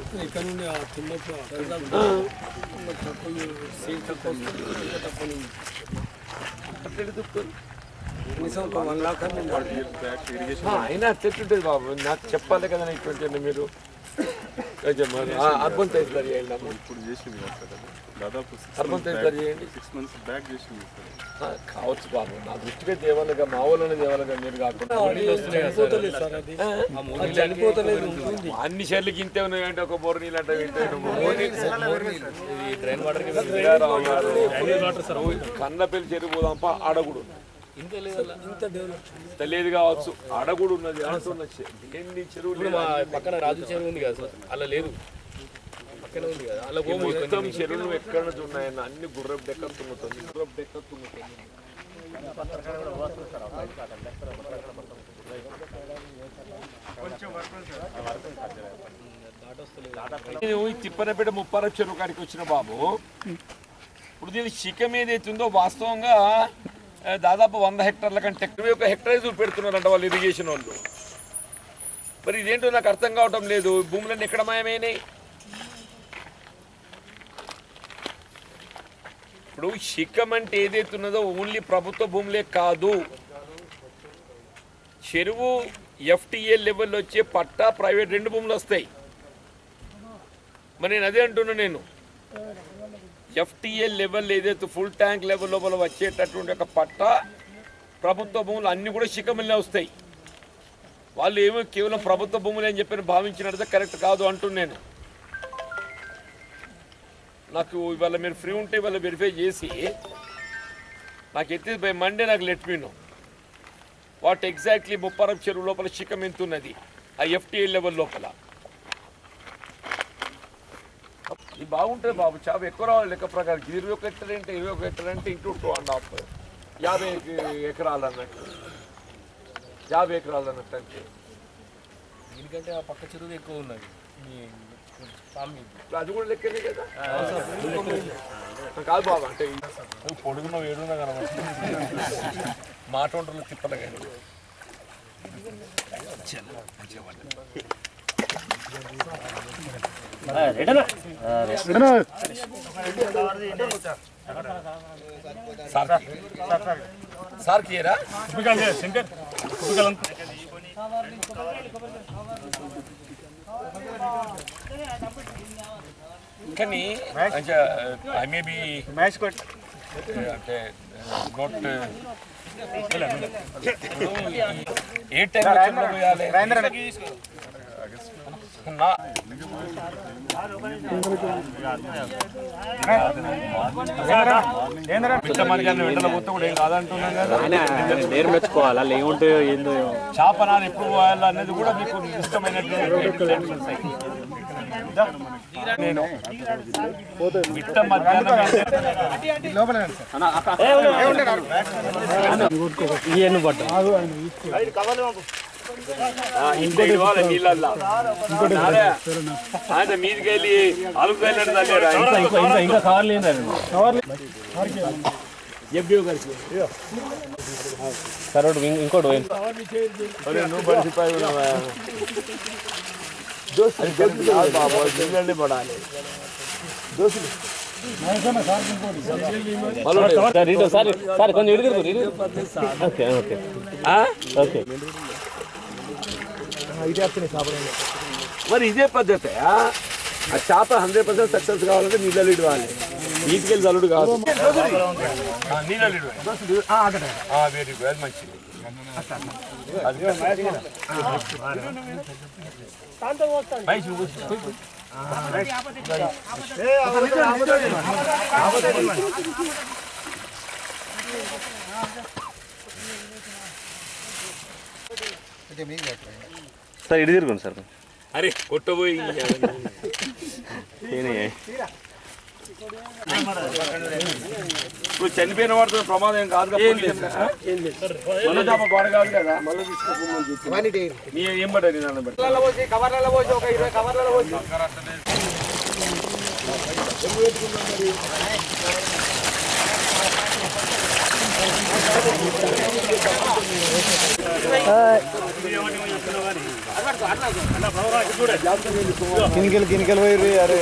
ఇక్కడ నుండి ఆ తిమ్మప్పుడు సీట్ తక్కువ అయినా చెట్టుంటుంది బాబు నాకు చెప్పాలి కదా ఇటువంటి మీరు అర్బన్ తయారు చేయండి ఇప్పుడు చేసింది దాదాపు అర్బన్ తయారు చేయండి 6 months బ్యాక్ చేసింది కావచ్చు బాబు నా దృష్టిగా దేవాలగా మా ఊళ్ళోనే దేవాలగా మీరు కాకుండా అన్ని షెర్లకి ఇంతే ఉన్నాయంటే ఒక బోర్ నీళ్ళు అంటే కన్నపల్లి చెరువు పోదాంప అడగుడు తెలియదు కావచ్చు అడగుడు ఉన్నది ఎన్ని చెరువులు పక్కన రాజు చెరువు ఉంది కదా సార్ అలా లేదు పక్కన ఉంది కదా అలా మొత్తం చెరువులు ఎక్కడ ఉన్నాయన్న అన్ని గుర్రపు డెక్క తుమ్ముతుంది గుర్రపు డెక్క తుమ్ముతుంది తిప్పనపేట ముప్పారపు చెరువు కాడికి వచ్చిన బాబు ఇప్పుడు దీని శిఖం ఏదైతుందో వాస్తవంగా దాదాపు 100 హెక్టార్ల కంటే ఎక్కువ ఒక హెక్టరేజ్ పెడుతున్నారంట వాళ్ళు ఇరిగేషన్ వాళ్ళు మరి ఇదేంటో నాకు అర్థం కావటం లేదు భూములన్నీ ఎక్కడ మాయమైనాయి ఇప్పుడు శిఖం అంటే ఏదైతున్నదో ఓన్లీ ప్రభుత్వ భూములే కాదు చెరువు ఎఫ్టీఏ లెవెల్లో వచ్చే పట్టా ప్రైవేట్ 2 భూములు వస్తాయి మరి నేను అదే అంటున్నా నేను ఎఫ్టీఏ లెవెల్ ఏదైతే ఫుల్ ట్యాంక్ లెవెల్ లోపల వచ్చేటటువంటి ఒక పట్ట ప్రభుత్వ భూములు అన్నీ కూడా శిఖంలోనే వస్తాయి వాళ్ళు ఏమో కేవలం ప్రభుత్వ భూములు అని చెప్పి భావించినట్టు కరెక్ట్ కాదు అంటున్నాను నాకు ఇవాళ మీరు ఫ్రీ ఉంటే ఇవాళ వెరిఫై చేసి నాకు ఎత్తి బై మండే నాకు let me know what exactly ముప్పారపు చెరువు లోపల శిఖం ఎంత ఉన్నది ఆ ఎఫ్టీఏ లెవెల్ లోపల ఇది బాగుంటుంది బాబు చాలా ఎక్కువ రావాలి లెక్క ప్రకారం 21 హెక్టర్ అంటే 21 హెక్టర్ అంటే ఇంటూ 2.5 50 ఎకరాలు అన్నట్టు 50 ఎకరాలు అన్నట్టు అంటే దీనికంటే ఆ పక్క చెరువు ఎక్కువ ఉన్నది అది కూడా లెక్కనే కదా కాదు బాబు అంటే పొడుగున్న వేడున్న కదా మాట వంటలు తిప్పలే కానీ సార్ కియరా కానీ ఐ మే బి అంటే నాట్ ఏ టైం పోయాలి వెంటనే పోతే కూడా ఏం కాదంటున్నాం కదా నేరు మెచ్చుకోవాలా లేకుంటే ఏందో చేపనాలు ఎప్పుడు పోయాలి అనేది కూడా మీకు ఇష్టమైనటువంటి నేను మిట్ట మధ్యాహ్నం నీళ్ళల్లో ఆయన మీదికి వెళ్ళి అలుగుతాయినట్టు ఇంకా కవర్ లేదు సార్ ఇంకోటి నువ్వు పరిస్థితి పడాలి సార్ కొంచెం ఓకే ఓకే ఓకే మరి ఇదే పద్ధతి ఆ చేప 100% సక్సెస్ కావాలంటే నీళ్ళు ఇవ్వాలి నీటికెళ్ళి చల్లుడు కాదు నీళ్ళు వెరీ గుడ్ మంచిది సార్ ఇటు తిరుగుండి సార్ అరే కొట్టబోయి ఇప్పుడు చనిపోయిన వాడితో ప్రమాదం ఏం కాదు పాడు కాదు కదా మళ్ళీ తీసుకోమని ఏం పడ్డది నన్ను బట్టి కవర్లలో పోసి ఒక 20 కవర్లలో పోసి కినికలు పోయి అరే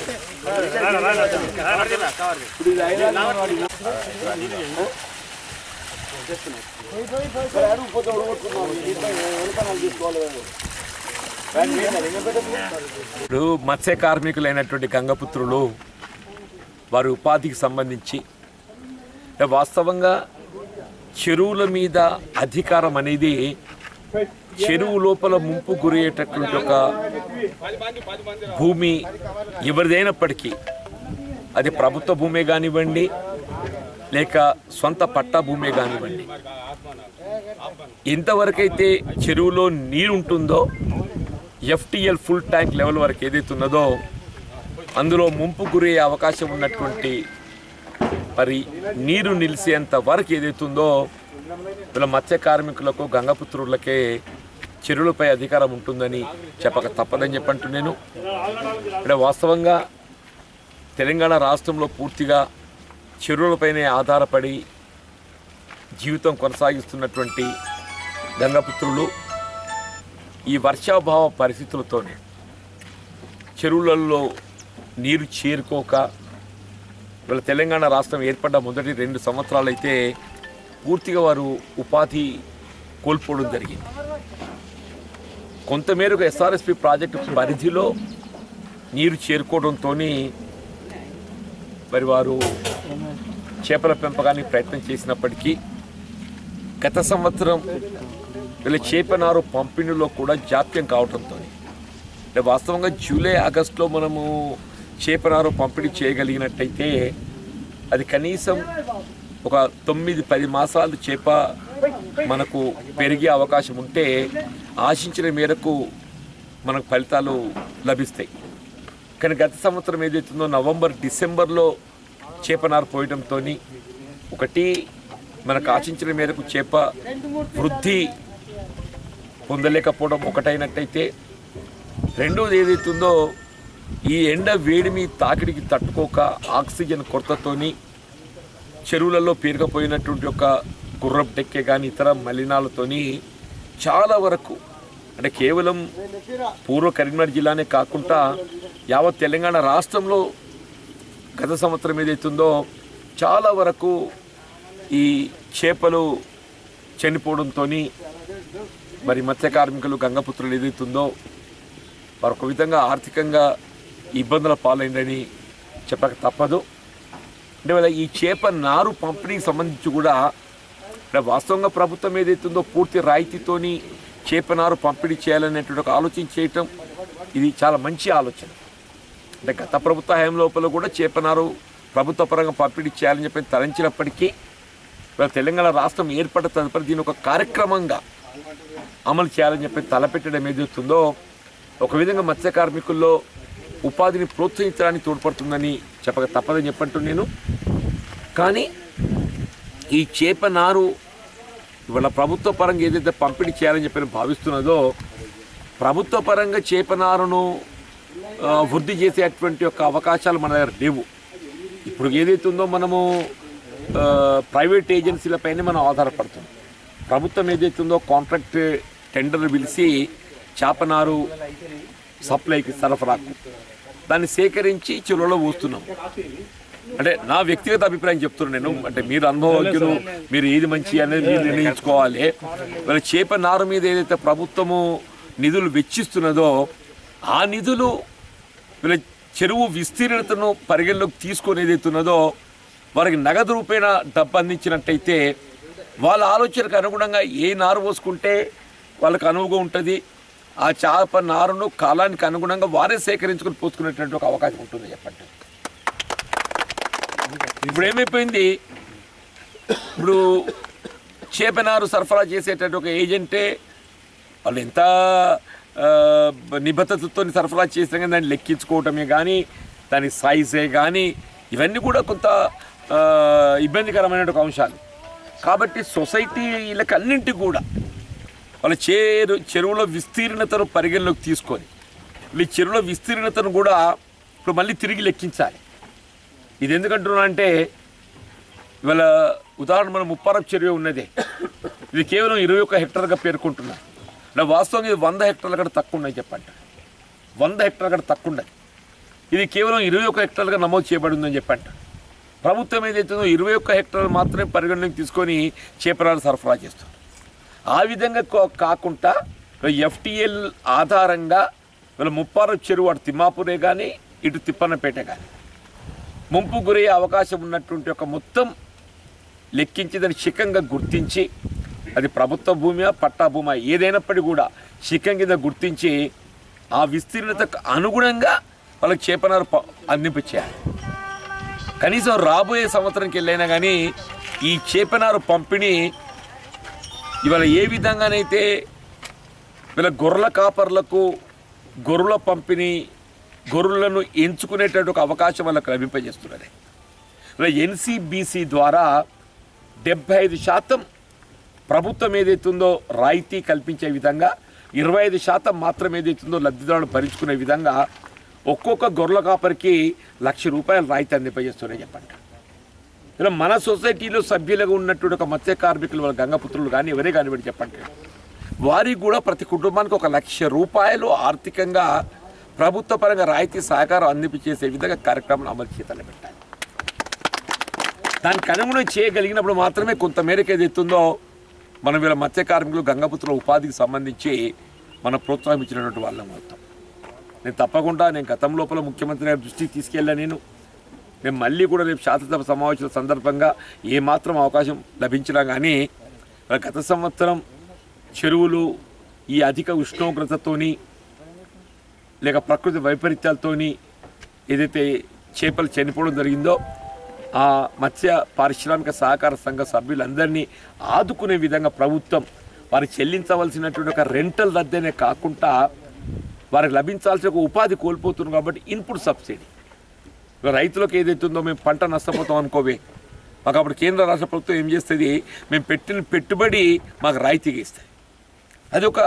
ఇప్పుడు మత్స్య కార్మికులైనటువంటి గంగపుత్రులు వారి ఉపాధికి సంబంధించి వాస్తవంగా చెరువుల మీద అధికారం అనేది చెరువు లోపల ముంపు గురయ్యేటటువంటి ఒక భూమి ఎవరిదైనప్పటికీ అది ప్రభుత్వ భూమే కానివ్వండి లేక సొంత పట్టా భూమే కానివ్వండి ఎంతవరకైతే చెరువులో నీరు ఉంటుందో FTL ఫుల్ ట్యాంక్ లెవెల్ వరకు ఏదైతే ఉన్నదో అందులో ముంపు గురయ్యే అవకాశం ఉన్నటువంటి మరి నీరు నిలిసేంత వరకు ఏదైతుందో వీళ్ళ మత్స్య కార్మికులకు గంగపుత్రులకే చెరువులపై అధికారం ఉంటుందని చెప్పక తప్పదని చెప్పంటూ నేను అంటే వాస్తవంగా తెలంగాణ రాష్ట్రంలో పూర్తిగా చెరువులపైనే ఆధారపడి జీవితం కొనసాగిస్తున్నటువంటి గంగపుత్రులు ఈ వర్షాభావ పరిస్థితులతోనే చెరువులలో నీరు చేరుకోక వీళ్ళ తెలంగాణ రాష్ట్రం ఏర్పడ్డ మొదటి 2 సంవత్సరాలు అయితే పూర్తిగా వారు ఉపాధి కోల్పోవడం జరిగింది. కొంతమేరకు SRSP ప్రాజెక్టు పరిధిలో నీరు చేరుకోవడంతో మరి వారు చేపల పెంపకానికి ప్రయత్నం చేసినప్పటికీ గత సంవత్సరం వీళ్ళ చేపనారు పంపిణీలో కూడా జాప్యం కావడంతో అంటే వాస్తవంగా జూలై ఆగస్టులో మనము చేపనారు పంపిణీ చేయగలిగినట్టయితే అది కనీసం ఒక 9-10 మాసాలు చేప మనకు పెరిగే అవకాశం ఉంటే ఆశించిన మేరకు మనకు ఫలితాలు లభిస్తాయి. కానీ గత సంవత్సరం ఏదైతుందో నవంబర్ డిసెంబర్లో చేపనారు పోయడంతో ఒకటి మనకు ఆశించిన మేరకు చేప వృద్ధి పొందలేకపోవడం ఒకటైనట్టయితే రెండోది ఏదైతుందో ఈ ఎండ వేడిమి తాకిడికి తట్టుకోక ఆక్సిజన్ కొరతతోని చెరువులలో పేరుకపోయినటువంటి ఒక గుర్రపు డెక్కే కానీ ఇతర మలినాలతోని చాలా వరకు అంటే కేవలం పూర్వ కరీంనగర్ జిల్లానే కాకుండా యావత్ తెలంగాణ రాష్ట్రంలో గత సంవత్సరం ఏదైతుందో చాలా వరకు ఈ చేపలు చనిపోవడంతో మరి మత్స్య కార్మికులు గంగపుత్రులు ఏదైతుందో వారు ఒక విధంగా ఆర్థికంగా ఇబ్బందుల పాలైందని చెప్పక తప్పదు. అంటే వాళ్ళ ఈ చేప నారు పంపిణీకి సంబంధించి కూడా వాస్తవంగా ప్రభుత్వం ఏదైతుందో పూర్తి రాయితీతోని చేప నారు పంపిణీ చేయాలనేటువంటి ఒక ఆలోచన చేయటం ఇది చాలా మంచి ఆలోచన. అంటే గత ప్రభుత్వ హయాం లోపల కూడా చేపనారు ప్రభుత్వ పరంగా పంపిణీ చేయాలని చెప్పి తలంచినప్పటికీ తెలంగాణ రాష్ట్రం ఏర్పడిన తదుపరి దీని ఒక కార్యక్రమంగా అమలు చేయాలని చెప్పి తలపెట్టడం ఏదవుతుందో ఒక విధంగా మత్స్య కార్మికుల్లో ఉపాధిని ప్రోత్సహించడానికి తోడ్పడుతుందని చెప్పక తప్పదని చెప్పంటూ నేను. కానీ ఈ చేప నారు ఇవాళ ప్రభుత్వ పరంగా ఏదైతే పంపిణీ చేయాలని చెప్పి భావిస్తున్నదో ప్రభుత్వ పరంగా చేప నారును వృద్ధి చేసేటువంటి యొక్క అవకాశాలు మన దగ్గర లేవు. ఇప్పుడు ఏదైతుందో మనము ప్రైవేట్ ఏజెన్సీలపైనే మనం ఆధారపడుతున్నాం. ప్రభుత్వం ఏదైతుందో కాంట్రాక్ట్ టెండర్ పిలిచి చేపనారు సప్లైకి సరఫరాకు దాన్ని సేకరించి చెరువులో పోస్తున్నాం. అంటే నా వ్యక్తిగత అభిప్రాయం చెప్తున్నాను నేను. అంటే మీరు అనుభవజ్ఞులు, మీరు ఏది మంచి అనేది మీరు నిర్ణయించుకోవాలి. మరి చేప నారు మీద ఏదైతే ప్రభుత్వము నిధులు వెచ్చిస్తున్నదో ఆ నిధులు వీళ్ళ చెరువు విస్తీర్ణతను పరిగణలోకి తీసుకొని ఏదైతున్నదో వారికి నగదు రూపేణ డబ్బు అందించినట్టయితే వాళ్ళ ఆలోచనకు అనుగుణంగా ఏ నారు పోసుకుంటే వాళ్ళకు అనువుగా ఉంటుంది ఆ చేప నారును కాలానికి అనుగుణంగా వారే సేకరించుకొని పోసుకునేటువంటి ఒక అవకాశం ఉంటుంది. చెప్పండి ఇప్పుడు ఏమైపోయింది, ఇప్పుడు చేప నారు సరఫరా చేసేటటువంటి ఒక ఏజెంటే వాళ్ళు ఎంత నిబద్ధతతో సరఫరా చేసినా కానీ దాన్ని లెక్కించుకోవటమే కానీ దాని సైజే కానీ ఇవన్నీ కూడా కొంత ఇబ్బందికరమైన ఒక అంశాలు. కాబట్టి సొసైటీలకు అన్నింటికి కూడా వాళ్ళ చెరువుల విస్తీర్ణతను పరిగణలోకి తీసుకొని ఈ చెరువుల విస్తీర్ణతను కూడా ఇప్పుడు మళ్ళీ తిరిగి లెక్కించాలి. ఇది ఎందుకంటున్నా అంటే ఇవాళ ఉదాహరణ మనం ముప్పారపు చెరువు ఉన్నదే, ఇది కేవలం 21 హెక్టార్గా పేర్కొంటున్నారు. అంటే వాస్తవంగా ఇది 100 హెక్టార్ల కంటే తక్కువ ఉన్నాయి చెప్పండి. 100 హెక్టార్ల కంటే తక్కువ ఉన్నది. ఇది కేవలం 21 హెక్టార్లుగా నమోదు చేయబడి ఉందని చెప్పంట. ప్రభుత్వం ఏదైతుందో 21 హెక్టార్లు మాత్రమే పరిగణలోకి తీసుకొని చేపరాలు సరఫరా చేస్తుంది. ఆ విధంగా కాకుండా FTL ఆధారంగా వీళ్ళ ముప్పారపు చెరువు అటు తిమ్మాపూరే కానీ ఇటు తిప్పన్నపేట కానీ ముంపు గురయ్యే అవకాశం ఉన్నటువంటి ఒక మొత్తం లెక్కించి దాన్ని శిఖంగా గుర్తించి, అది ప్రభుత్వ భూమి పట్టా భూమి ఏదైనప్పటికీ కూడా శిఖం కింద గుర్తించి ఆ విస్తీర్ణతకు అనుగుణంగా వాళ్ళకి చేపనారు అందింపు చేయాలి. కనీసం రాబోయే సంవత్సరంకి వెళ్ళైనా కానీ ఈ చేపనారు పంపిణీ ఇవాళ ఏ విధంగానైతే వీళ్ళ గొర్రెల కాపర్లకు గొర్రెల పంపిణీ, గొర్రెలను ఎంచుకునేటటువంటి ఒక అవకాశం వాళ్ళకు లభింపజేస్తున్నది. ఇలా NCBC ద్వారా 75% ప్రభుత్వం ఏదైతుందో రాయితీ కల్పించే విధంగా 25% మాత్రం ఏదైతుందో లబ్ధిదారులు భరించుకునే విధంగా ఒక్కొక్క గొర్రెల కాపరికి ₹1,00,000 రాయితీ అందింపజేస్తున్నాయి చెప్పండి. ఇలా మన సొసైటీలో సభ్యులుగా ఉన్నటువంటి ఒక మత్స్య కార్మికులు, వాళ్ళ గంగపుత్రులు కానీ ఎవరే కానివ్వండి చెప్పండి, వారికి కూడా ప్రతి కుటుంబానికి ₹1,00,000 ఆర్థికంగా ప్రభుత్వ పరంగా రాయితీ సహకారం అందించేసే విధంగా కార్యక్రమం అమలు చేతలు పెట్టాలి. దానికి అనుగుణం చేయగలిగినప్పుడు మాత్రమే కొంతమేరకు ఏదైతుందో మనం వీళ్ళ మత్స్య కార్మికులు గంగపుత్రుల ఉపాధికి సంబంధించి మనం ప్రోత్సహించినటువంటి వాళ్ళం అవుతాం. నేను తప్పకుండా గతం లోపల ముఖ్యమంత్రి గారి దృష్టికి తీసుకెళ్ళా. నేను మళ్ళీ కూడా రేపు శాసనసభ సమావేశాల సందర్భంగా ఏమాత్రం అవకాశం లభించినా కానీ గత సంవత్సరం చెరువులు ఈ అధిక ఉష్ణోగ్రతతోని లేక ప్రకృతి వైపరీత్యాలతోని ఏదైతే చేపలు చనిపోవడం జరిగిందో ఆ మత్స్య పారిశ్రామిక సహకార సంఘ సభ్యులందరినీ ఆదుకునే విధంగా ప్రభుత్వం వారికి చెల్లించవలసినటువంటి ఒక రెంటల్ రద్దనే కాకుండా వారికి లభించాల్సిన ఒక ఉపాధి కోల్పోతున్నాం. కాబట్టి ఇన్పుట్ సబ్సిడీ రైతులకు ఏదైతుందో మేము పంట నష్టపోతాం అనుకోవే, మాకు అప్పుడు కేంద్ర రాష్ట్ర ప్రభుత్వం ఏం చేస్తుంది, మేము పెట్టిన పెట్టుబడి మాకు రాయితీగా ఇస్తుంది. అది ఒక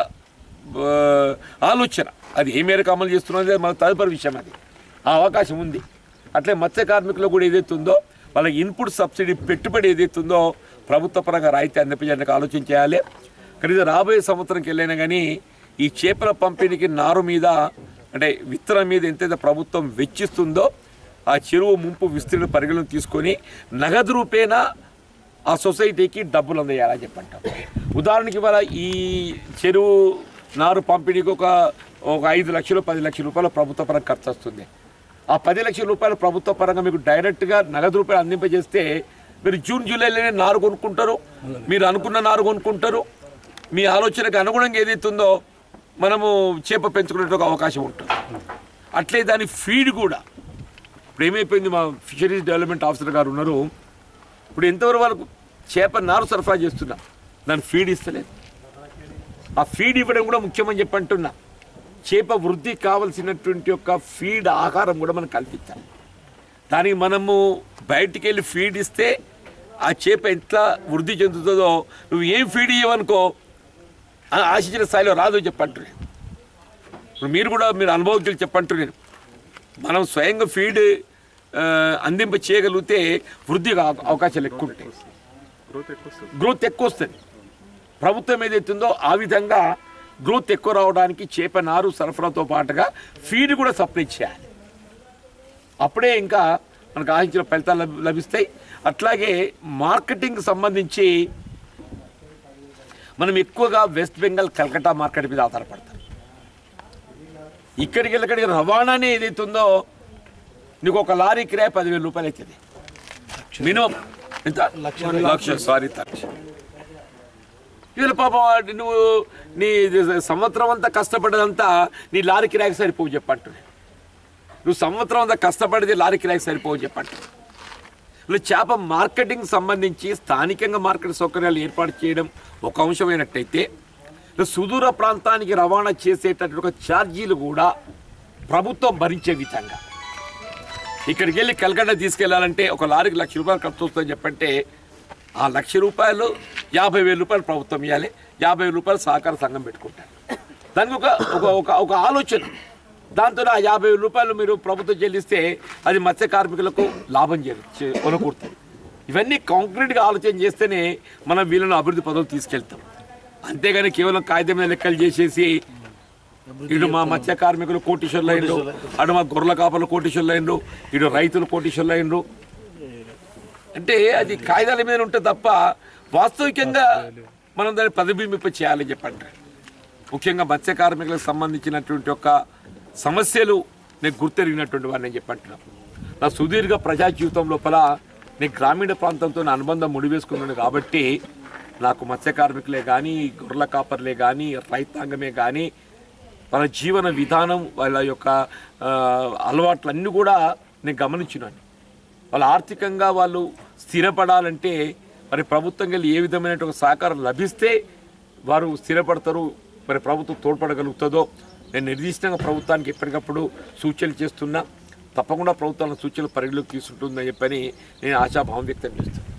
ఆలోచన. అది ఏ మేరకు అమలు చేస్తున్నది మన తదుపరి విషయం. అది ఆ అవకాశం ఉంది. అట్లే మత్స్య కార్మికులు కూడా ఏదైతుందో వాళ్ళ ఇన్పుట్ సబ్సిడీ పెట్టుబడి ఏదైతుందో ప్రభుత్వ పరంగా రాయితీ అందించడానికి ఆలోచన చేయాలి. కానీ రాబోయే సంవత్సరంకి వెళ్ళైనా కానీ ఈ చేపల పంపిణీకి నారు మీద అంటే విత్తనం మీద ఎంతైతే ప్రభుత్వం వెచ్చిస్తుందో ఆ చెరువు ముంపు విస్తీర్ణ పరిగణలోకి తీసుకొని నగదు రూపేణా ఆ సొసైటీకి డబ్బులు అందేయాలని చెప్పంటాం. ఉదాహరణకి ఇవాళ ఈ చెరువు నారు పంపిణీకి ఒక 5 లక్షలు 10 లక్షల రూపాయలు ప్రభుత్వ పరంగా ఖర్చు వస్తుంది. ఆ 10 లక్షల రూపాయలు ప్రభుత్వ పరంగా మీకు డైరెక్ట్గా నగదు రూపాయలు అందింపజేస్తే మీరు జూన్ జూలైలోనే నారు కొనుక్కుంటారు, మీరు అనుకున్న నారు కొనుక్కుంటారు. మీ ఆలోచనకు అనుగుణంగా ఏదైతుందో మనము చేప పెంచుకునే అవకాశం ఉంటుంది. అట్లే దాని ఫీడ్ కూడా ఇప్పుడు ఏమైపోయింది, మా ఫిషరీస్ డెవలప్మెంట్ ఆఫీసర్ గారు ఉన్నారు, ఇప్పుడు ఎంతవరకు వాళ్ళకు చేప నారు సరఫరా చేస్తున్నా, దాని ఫీడ్ ఇస్తలేదు. ఆ ఫీడ్ ఇవ్వడం కూడా ముఖ్యమని చెప్పంటున్నా. చేప వృద్ధికి కావాల్సినటువంటి యొక్క ఫీడ్ ఆహారం కూడా మనం కల్పించాలి. దానికి మనము బయటికి వెళ్ళి ఫీడ్ ఇస్తే ఆ చేప ఎట్లా వృద్ధి చెందుతుందో నువ్వు ఏం ఫీడ్ ఇవ్వనుకో ఆశించిన స్థాయిలో రాదు చెప్పంటున్నాను. ఇప్పుడు మీరు అనుభవజ్ఞులు చెప్పంటున్నాను. మనం స్వయంగా ఫీడ్ అందింప చేయగలిగితే వృద్ధికి అవకాశాలు ఎక్కువ ఉంటాయి, గ్రోత్ ఎక్కువ వస్తుంది. ప్రభుత్వం ఏదైతుందో ఆ విధంగా గ్రోత్ ఎక్కువ రావడానికి చేప నారు సరఫరాతో పాటుగా ఫీడ్ కూడా సప్లై చేయాలి. అప్పుడే ఇంకా మనకు ఆశించిన ఫలితాలు లభిస్తాయి. అట్లాగే మార్కెటింగ్ సంబంధించి మనం ఎక్కువగా వెస్ట్ బెంగాల్ కలకత్తా మార్కెట్ మీద ఆధారపడతాం. ఇక్కడికి వెళ్ళక్కడికి రవాణానే ఏదైతుందో నీకు ఒక లారీ కిరాయి 10,000 రూపాయలు అవుతుంది మినిమం. ఎంత? లక్ష. ఇవాళ పాపం నువ్వు నీ సంవత్సరం అంతా కష్టపడేదంతా నీ లారీ కిరాయికి సరిపోవు చెప్పంటు. నువ్వు సంవత్సరం అంతా కష్టపడేది లారీ కిరాయికి సరిపోవు చెప్పంటు. ఇలా చేప మార్కెటింగ్ సంబంధించి స్థానికంగా మార్కెట్ సౌకర్యాలు ఏర్పాటు చేయడం ఒక అంశమైనట్టయితే సుదూర ప్రాంతానికి రవాణా చేసేటటువంటి ఒక ఛార్జీలు కూడా ప్రభుత్వం భరించే విధంగా ఇక్కడికి వెళ్ళి కలకత్తా తీసుకెళ్లాలంటే ఒక లారీకి ₹1,00,000 ఖర్చు వస్తుందని చెప్పంటే ఆ ₹1,00,000 ₹50,000 ప్రభుత్వం ఇవ్వాలి, ₹50,000 సహకార సంఘం పెట్టుకుంటారు. దానికి ఒక ఆలోచన. దాంతో ఆ ₹50,000 మీరు ప్రభుత్వం చెల్లిస్తే అది మత్స్య కార్మికులకు లాభం కొనకూడుతుంది. ఇవన్నీ కాంక్రీట్గా ఆలోచన చేస్తేనే మనం వీళ్ళను అభివృద్ధి పదవులు తీసుకెళ్తాం. అంతేగాని కేవలం కాగితం మీద లెక్కలు చేసేసి ఇటు మా మత్స్య కార్మికులు కోటీశ్వర్లు అయినరు, అటు మా గొర్రెల కాపర్లు కోటీశ్వర్లు అయినరు, ఇటు రైతులు కోటీశ్వర్లు అయినరు. అంటే అది కాగితాల మీద ఉంటే తప్ప వాస్తవికంగా మనం దాన్ని ప్రతిబింబింప చేయాలని చెప్పండి. ముఖ్యంగా మత్స్య కార్మికులకు సంబంధించినటువంటి ఒక సమస్యలు నేను గుర్తెరిగినటువంటి వాడిని నేను చెప్పంటున్నాను. నా సుదీర్ఘ ప్రజా జీవితం లోపల నేను గ్రామీణ ప్రాంతంతో నా అనుబంధం ముడివేసుకున్నాను కాబట్టి నాకు మత్స్య కార్మికులే కానీ, గొర్రెల కాపర్లే కానీ, రైతాంగమే కానీ వాళ్ళ జీవన విధానం, వాళ్ళ యొక్క అలవాట్లన్నీ కూడా నేను గమనించినాను. వాళ్ళు ఆర్థికంగా వాళ్ళు స్థిరపడాలంటే మరి ప్రభుత్వం వెళ్ళి ఏ విధమైన సహకారం లభిస్తే వారు స్థిరపడతారు, మరి ప్రభుత్వం తోడ్పడగలుగుతుందో నేను నిర్దిష్టంగా ప్రభుత్వానికి ఎప్పటికప్పుడు సూచనలు చేస్తున్నా. తప్పకుండా ప్రభుత్వాల సూచనలు పరిగణలోకి తీసుకుంటుందని చెప్పని నేను ఆశాభావం వ్యక్తం చేస్తాను.